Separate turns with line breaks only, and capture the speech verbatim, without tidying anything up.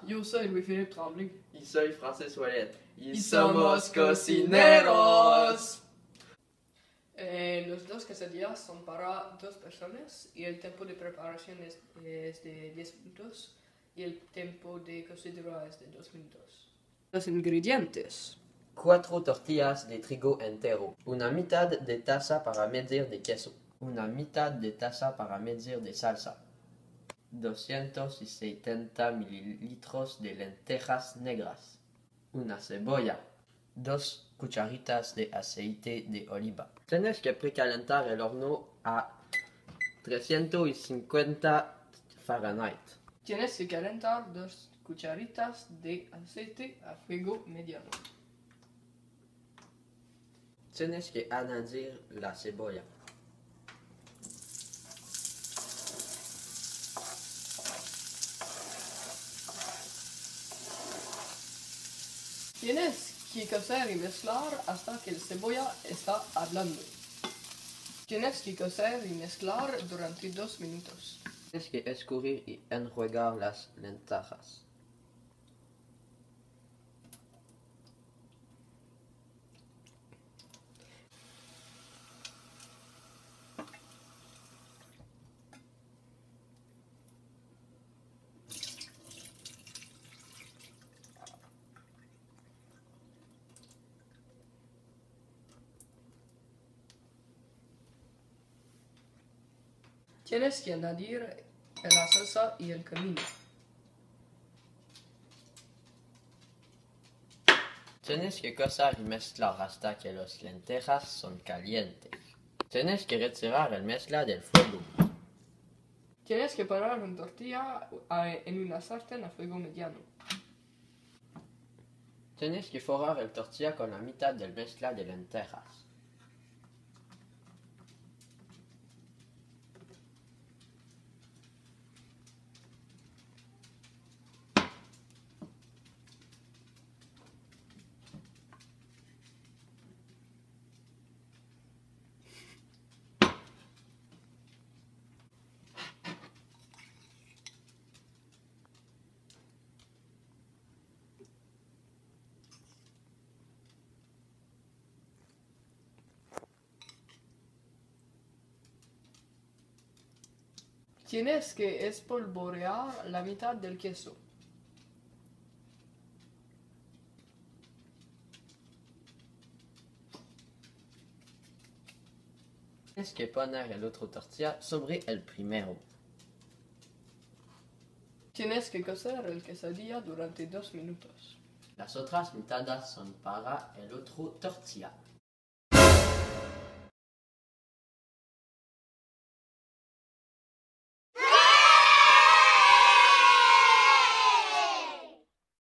yo soy Louis-Philippe Tremblay.
Y soy Francis Ouellet.
Y somos cocineros. Eh, los dos quesadillas son para dos personas y el tiempo de preparación es, es de diez minutos y el tiempo de cocción es de dos minutos. Los ingredientes.
Cuatro tortillas de trigo entero. Una mitad de taza para medir de queso. Una mitad de taza para medir de salsa. doscientos setenta mililitros de lentejas negras. Una cebolla. Dos cucharitas de aceite de oliva. Tienes que precalentar el horno a trescientos cincuenta Fahrenheit.
Tienes que calentar dos cucharitas de aceite a fuego mediano.
Tienes que añadir la cebolla.
Tienes que cocer y mezclar hasta que la cebolla está hablando. Tienes que cocer y mezclar durante dos minutos.
Tienes que escurrir y enjuagar las lentejas.
Tienes que añadir la salsa y el comino.
Tienes que cocer y mezclar hasta que las lentejas son calientes. Tienes que retirar el mezcla del fuego.
Tienes que poner una tortilla en una sartén a fuego mediano.
Tienes que forrar el tortilla con la mitad del mezcla de lentejas.
Tienes que espolvorear la mitad del queso.
Tienes que poner el otro tortilla sobre el primero.
Tienes que cocer el quesadilla durante dos minutos.
Las otras mitades son para el otro tortilla.